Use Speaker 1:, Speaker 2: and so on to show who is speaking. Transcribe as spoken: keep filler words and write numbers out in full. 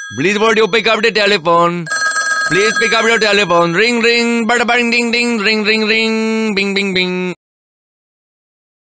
Speaker 1: Please would you pick up the telephone? Please pick up your telephone. Ring ring, bada bing ding ding, ring ring ring, bing bing bing.